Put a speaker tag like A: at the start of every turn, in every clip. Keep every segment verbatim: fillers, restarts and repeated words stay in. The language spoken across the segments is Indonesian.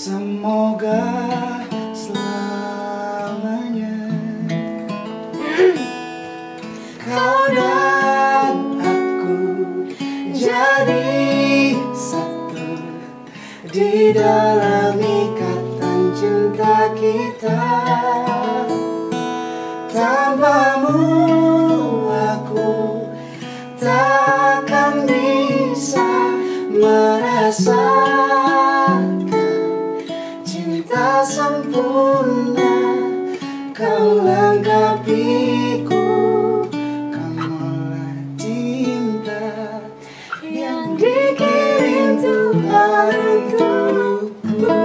A: Semoga selamanya kau dan aku jadi satu di dalam ikatan cinta kita. Tanpamu aku takkan bisa merasakan cinta sempurna. Kau lengkapiku, kamulah cinta yang dikirim Tuhan untukku.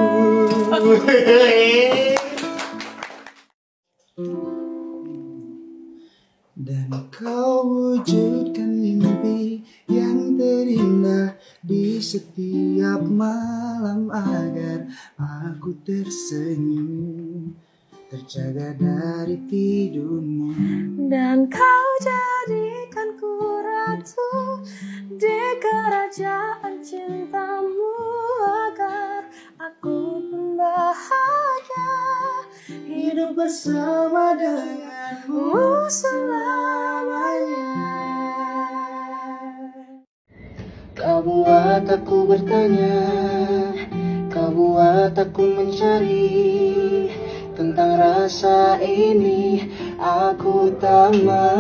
A: Dan kau wujudkan mimpi yang terindah di setiap malam agar aku tersenyum, terjaga dari tidurmu.
B: Dan kau jadikan ku ratu di kerajaan cintamu agar aku pun bahagia hidup bersama denganmu selamanya.
A: Kau buat aku bertanya, kau buat aku mencari tentang rasa ini. Aku tak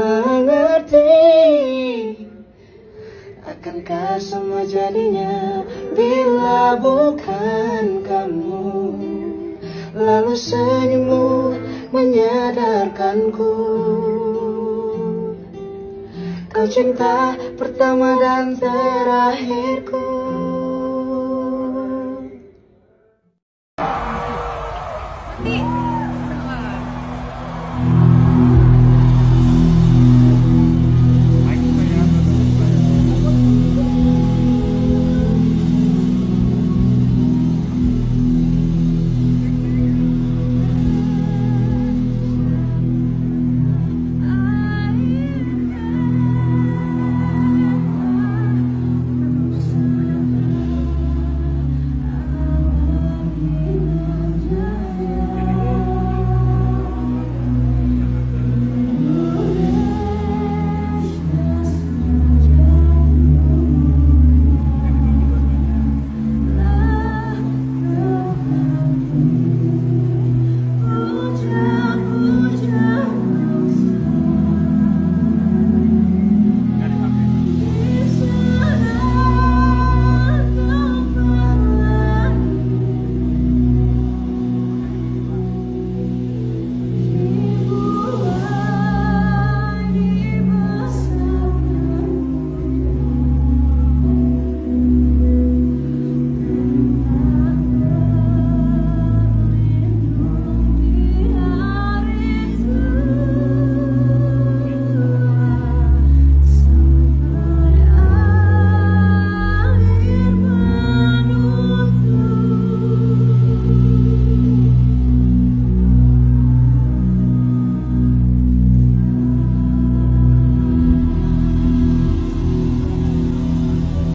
A: mengerti, akankah semua jadinya bila bukan kamu? Lalu senyummu menyadarkanku, kau cinta pertama dan terakhirku.
B: Mati.